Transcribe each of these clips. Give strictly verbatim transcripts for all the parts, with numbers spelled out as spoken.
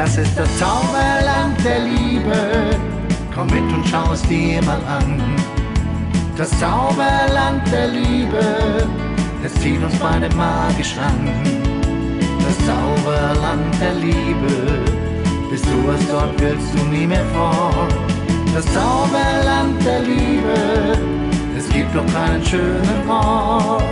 Das ist das Zauberland der Liebe, komm mit und schau es dir mal an. Das Zauberland der Liebe, es zieht uns beide magisch an. Das Zauberland der Liebe, bist du es dort, willst du nie mehr fort. Das Zauberland der Liebe, es gibt doch keinen schönen Ort.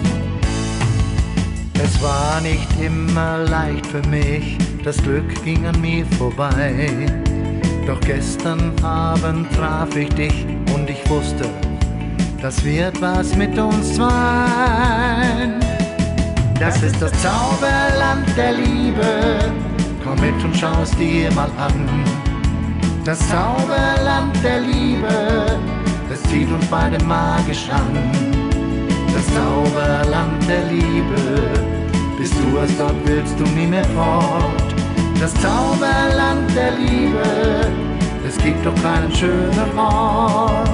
Es war nicht immer leicht für mich, das Glück ging an mir vorbei. Doch gestern Abend traf ich dich und ich wusste, das wird was mit uns zwei. Das ist das Zauberland der Liebe, komm mit und schau es dir mal an. Das Zauberland der Liebe, es zieht uns beide magisch an. Das Zauberland der Liebe, bist du es dort, willst du nie mehr fort. Das Zauberland der Liebe, es gibt doch keinen schönen Ort.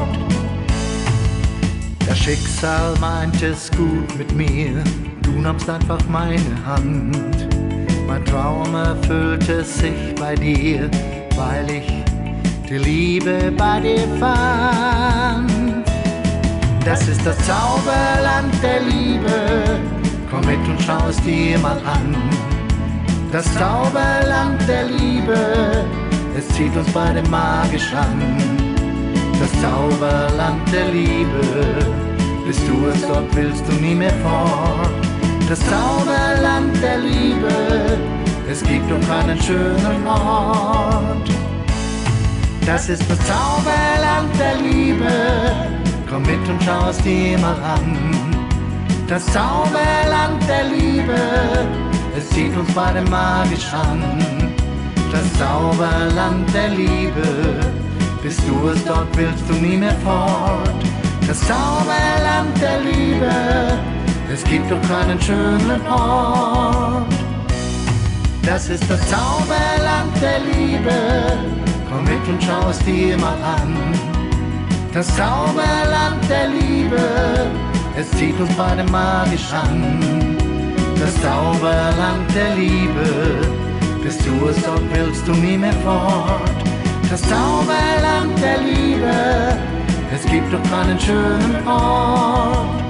Das Schicksal meint es gut mit mir, du nahmst einfach meine Hand. Mein Traum erfüllte sich bei dir, weil ich die Liebe bei dir fand. Das ist das Zauberland der Liebe, komm mit und schau es dir mal an. Das Zauberland der Liebe, es zieht uns beide magisch an. Das Zauberland der Liebe, bist du es dort, willst du nie mehr fort. Das Zauberland der Liebe, es gibt doch keinen schönen Ort. Das ist das Zauberland der Liebe, komm mit und schau es dir mal an. Das Zauberland der Liebe, es zieht uns beide magisch an. Das Zauberland der Liebe, bist du es dort, willst du nie mehr fort. Das Zauberland der Liebe, es gibt doch keinen schönen Ort. Das ist das Zauberland der Liebe, komm mit und schau es dir mal an. Das Zauberland der Liebe, es zieht uns beide magisch an. Das Zauberland der Liebe, bist du es dort, willst du nie mehr fort. Das Zauberland der Liebe, es gibt doch keinen schönen Ort.